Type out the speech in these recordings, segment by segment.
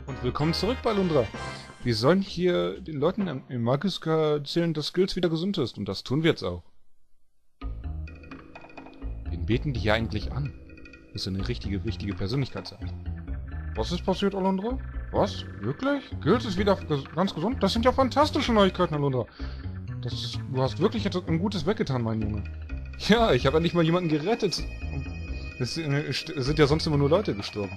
Und willkommen zurück bei Lundra. Wir sollen hier den Leuten im Magiska erzählen, dass Skills wieder gesund ist. Und das tun wir jetzt auch. Wen beten die hier eigentlich an? Das ist eine richtige, wichtige Persönlichkeit sein. Was ist passiert, Alundra? Was? Wirklich? Skills ist wieder ganz gesund? Das sind ja fantastische Neuigkeiten, Alundra. Du hast wirklich ein Gutes weggetan, mein Junge. Ja, ich habe ja nicht mal jemanden gerettet. Es sind ja sonst immer nur Leute gestorben.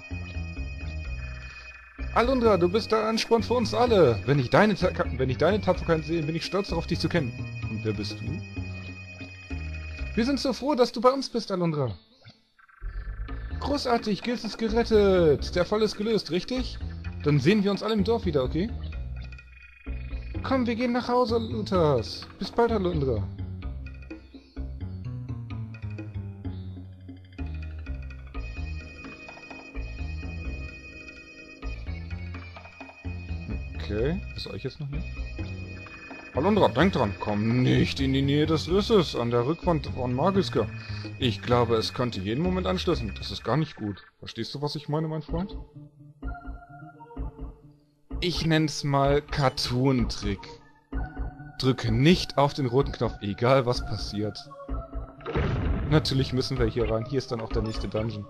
Alundra, du bist der Ansporn für uns alle. Wenn ich deine Tapferkeit sehe, bin ich stolz darauf, dich zu kennen. Und wer bist du? Wir sind so froh, dass du bei uns bist, Alundra. Großartig, Gils ist gerettet. Der Fall ist gelöst, richtig? Dann sehen wir uns alle im Dorf wieder, okay? Komm, wir gehen nach Hause, Luthers. Bis bald, Alundra. Okay, was soll ich jetzt noch hier? Alundra, denk dran, komm nicht in die Nähe des Risses an der Rückwand von Magiska. Ich glaube, es könnte jeden Moment anstoßen. Das ist gar nicht gut. Verstehst du, was ich meine, mein Freund? Ich nenn's mal Cartoon-Trick. Drücke nicht auf den roten Knopf, egal was passiert. Natürlich müssen wir hier rein. Hier ist dann auch der nächste Dungeon.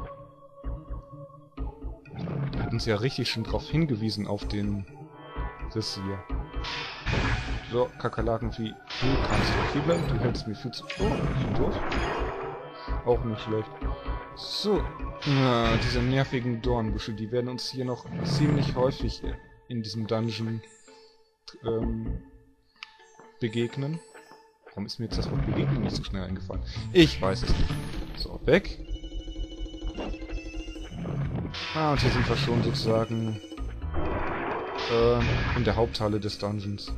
Da hat uns ja richtig schon drauf hingewiesen, auf den Riss hier. So, Kakerlakenvieh, du kannst hier bleiben, du hältst mir viel zu... Oh, ich bin tot. Auch nicht schlecht. So, diese nervigen Dornbüsche, die werden uns hier noch ziemlich häufig in diesem Dungeon begegnen. Warum ist mir jetzt das Wort begegnen nicht so schnell eingefallen? Ich weiß es nicht. So, weg. Und hier sind wir schon sozusagen in der Haupthalle des Dungeons.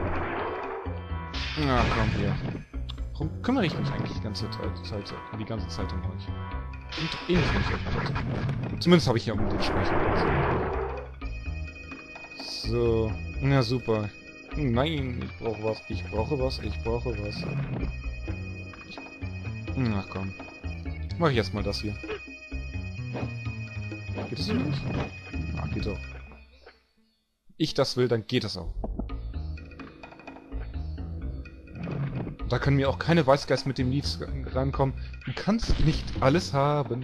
Na komm hier. Warum kümmere ich mich eigentlich die ganze Zeit um euch? Und doch eh nicht, wenn ich euch rette. Zumindest habe ich ja um den Speicherplatz. So. Na super. Nein, ich brauche was. Ach komm. Mach ich erstmal das hier. Geht das hier nicht? Ah, geht doch. Ich das will, dann geht das auch. Da können mir auch keine Weißgeist mit dem Lied rankommen. Du kannst nicht alles haben.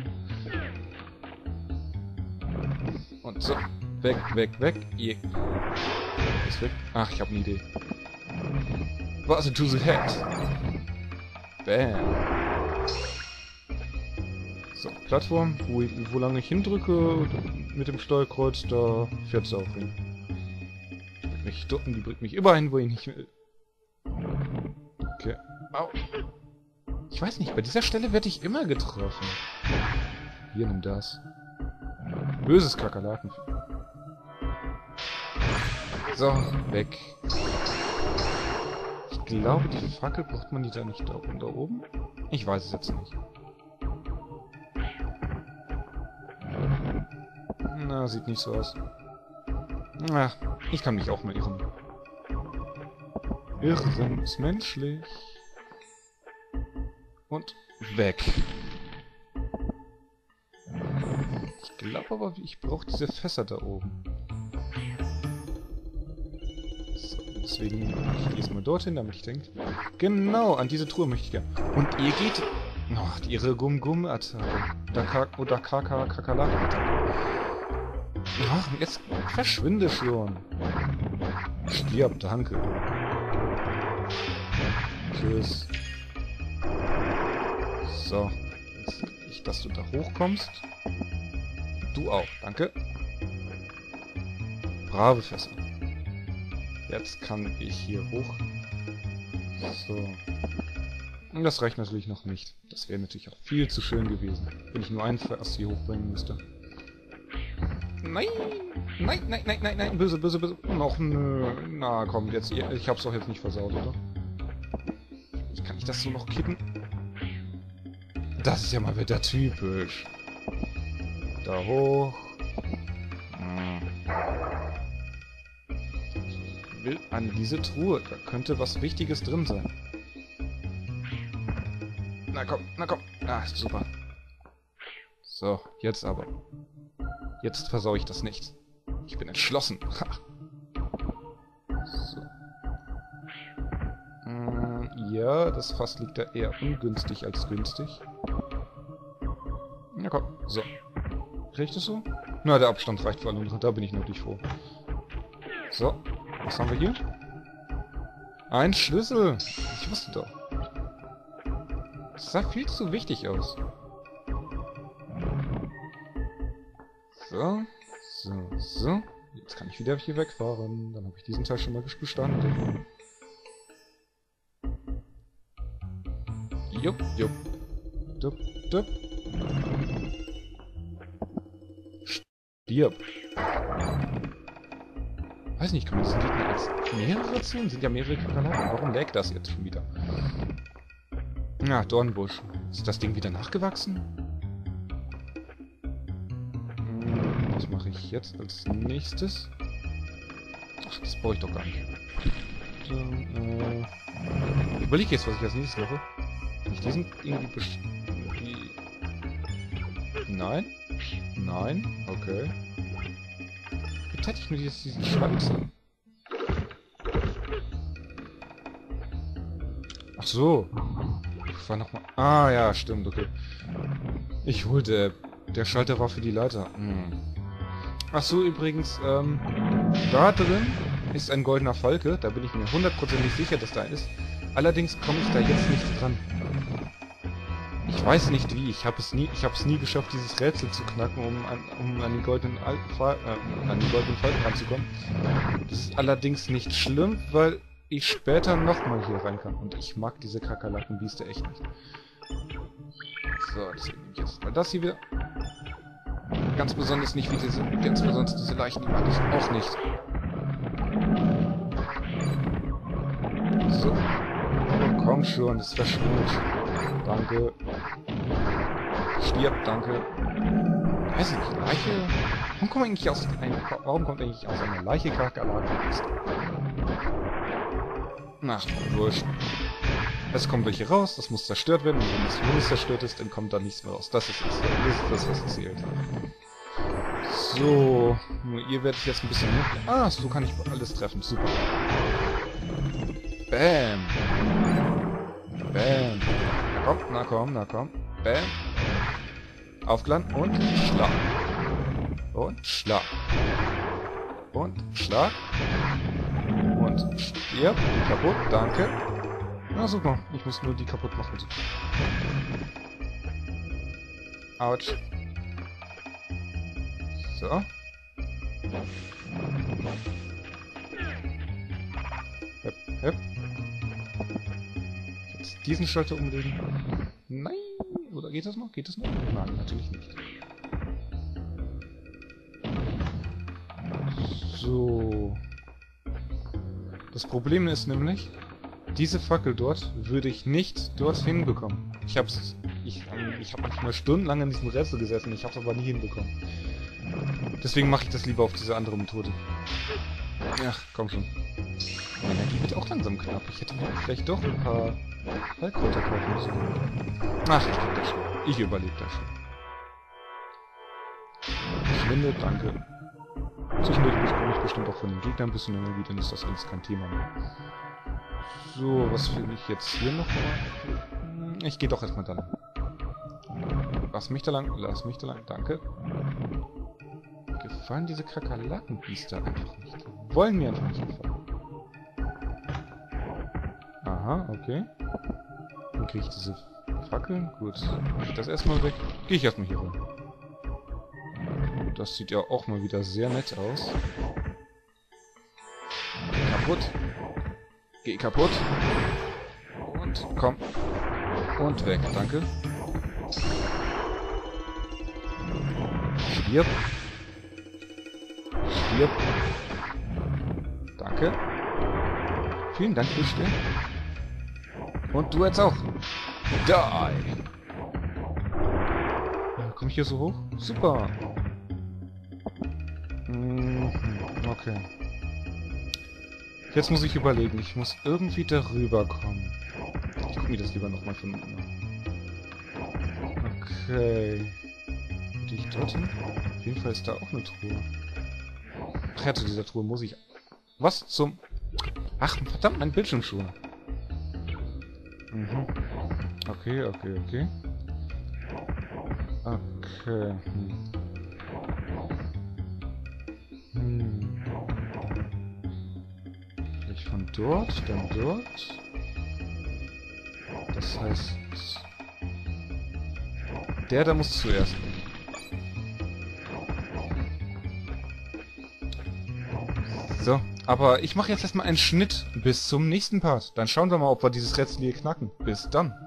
Und so. Weg, weg, weg. Ihr ist weg. Ach, ich habe eine Idee. Was to the head? Bam. So, Plattform. Wo lange ich hindrücke mit dem Steuerkreuz, da fährt es auch hin. Die bringt mich überall hin, wo ich nicht will. Okay. Au. Ich weiß nicht, bei dieser Stelle werde ich immer getroffen. Hier, nimm das. Böses Kakerlaken. So, weg. Ich glaube, die Fackel braucht man die da nicht da oben? Ich weiß es jetzt nicht. Na, sieht nicht so aus. Na, ich kann mich auch mal irren. Irren ist menschlich. Und weg. Ich glaube aber, ich brauche diese Fässer da oben. So, deswegen gehe ich mal dorthin, damit ich denke. Genau, an diese Truhe möchte ich gerne. Und ihr geht... Oh, ihre Gum-Gum-Attacke. Oder Kakerlaken-Attacke. Ach, jetzt verschwinde schon. Stirb, danke. Tschüss. So. Jetzt will ich, dass du da hochkommst. Du auch, danke. Brave Fässer. Jetzt kann ich hier hoch. So. Und das reicht natürlich noch nicht. Das wäre natürlich auch viel zu schön gewesen, wenn ich nur einen Fass hier hochbringen müsste. Nein! Nein, nein, nein, nein, nein, böse, böse, böse. Noch nö. Na komm, jetzt. Ich hab's doch jetzt nicht versaut, oder? Kann ich das so noch kitten? Das ist ja mal wieder typisch. Da hoch. Ich will an diese Truhe. Da könnte was Wichtiges drin sein. Na komm, na komm. Ah, super. So, jetzt aber. Jetzt versau ich das nicht. Ich bin entschlossen. So. Ja, das Fass liegt da eher ungünstig als günstig. Na komm, so. Krieg ich das so? Na, der Abstand reicht vor allem noch. Da bin ich natürlich froh. So, was haben wir hier? Ein Schlüssel. Ich wusste doch. Das sah viel zu wichtig aus. So, so, so. Jetzt kann ich wieder hier wegfahren. Dann habe ich diesen Teil schon mal bestanden. Jupp, jupp. Dupp, dupp. Stirb. Weiß nicht, kann man diesen Gegner als mehrere zählen? Sind ja mehrere Kakerlaken. Warum laggt das jetzt schon wieder? Na, Dornbusch. Ist das Ding wieder nachgewachsen? Was mache ich jetzt als nächstes? Ach, das brauche ich doch gar nicht. Dann, ich überlege jetzt, was ich als nächstes mache. Kann ich diesen irgendwie Nein? Nein? Okay. Jetzt hätte ich nur jetzt diesen Schwanz. Ach so. Ich war nochmal... Ah, ja, stimmt, okay. Ich holte... Der Schalter war für die Leiter. Ach so, übrigens, da drin ist ein goldener Falke. Da bin ich mir 100% sicher, dass da ist. Allerdings komme ich da jetzt nicht dran. Ich weiß nicht wie. Ich habe es nie geschafft, dieses Rätsel zu knacken, um an den goldenen Falken ranzukommen. Das ist allerdings nicht schlimm, weil ich später nochmal hier rein kann. Und ich mag diese Kakerlakenbieste echt nicht. So, deswegen nehme ich jetzt mal das hier wieder. Ganz besonders nicht wie diese Leichen, die mag ich auch nicht. So. Oh, komm schon, das verschwindet. Danke. Stirb, danke. Weiß ich nicht, Leiche? Warum kommt eigentlich aus einer Leiche Kakerlake? Ach, wurscht. Es kommen welche raus, das muss zerstört werden, und wenn das Minus zerstört ist, dann kommt da nichts mehr raus. Das ist das, was zählt. So, nur ihr werdet jetzt ein bisschen... Ah, so kann ich alles treffen, super. Bam. Bam. Na komm, na komm. Bam. Aufgeladen und Schlag. Und Schlag. Und Schlag. Und stirb. Kaputt, danke. Na super, ich muss nur die kaputt machen. Autsch. So. Hep, hep. Jetzt diesen Schalter umlegen. Nein! Oder geht das noch? Geht das noch? Nein, natürlich nicht. So. Das Problem ist nämlich, diese Fackel dort würde ich nicht dorthin bekommen. Ich hab manchmal stundenlang an diesem Rätsel gesessen, ich hab's aber nie hinbekommen. Deswegen mache ich das lieber auf diese andere Methode. Ach, komm schon. Meine Energie wird auch langsam knapp. Ich hätte vielleicht doch ein paar Heilkräuter kaufen müssen. Ach, ich krieg das schon. Ich überlebe das schon. Verschwinde, danke. Zwischendurch bekomme ich bestimmt auch von den Gegnern ein bisschen Energie, dann ist das alles kein Thema mehr. So, was finde ich jetzt hier noch mal? Ich gehe doch erstmal da lang. Lass mich da lang, danke. Gefallen diese Kakerlakenbiester einfach nicht. Wollen mir einfach nicht gefallen. Aha, okay. Dann kriege ich diese Fackeln. Gut, mache ich das erstmal weg. Gehe ich erstmal hier rein. Das sieht ja auch mal wieder sehr nett aus. Kaputt. Geh kaputt. Und komm. Und weg, danke. Stirb. Stirb. Danke. Vielen Dank fürs Stirb. Und du jetzt auch. Die. Komm ich hier so hoch? Super. Okay. Jetzt muss ich überlegen. Ich muss irgendwie darüber kommen. Ich gucke mir das lieber nochmal von unten an. Okay. Gehe ich dorthin? Auf jeden Fall ist da auch eine Truhe. Härte dieser Truhe muss ich... Was zum... Ach, verdammt, mein Bildschirmschoner. Mhm. Okay. Okay. Ich von dort, dann dort. Das heißt... Der da muss zuerst. So, aber ich mache jetzt erstmal einen Schnitt bis zum nächsten Part. Dann schauen wir mal, ob wir dieses Rätsel hier knacken. Bis dann.